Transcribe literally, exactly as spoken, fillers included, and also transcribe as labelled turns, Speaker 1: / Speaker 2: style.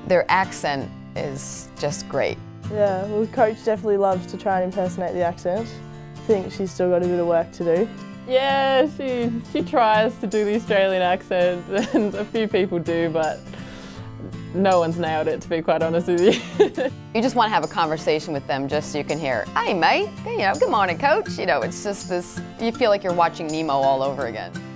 Speaker 1: their accent is just great.
Speaker 2: Yeah, well, Coach definitely loves to try and impersonate the accent. I think she's still got a bit of work to do.
Speaker 3: Yeah, she, she tries to do the Australian accent, and a few people do, but no one's nailed it, to be quite honest with you.
Speaker 1: You just want to have a conversation with them just so you can hear, "Hey mate, you know, good morning coach." You know, it's just this, you feel like you're watching Nemo all over again.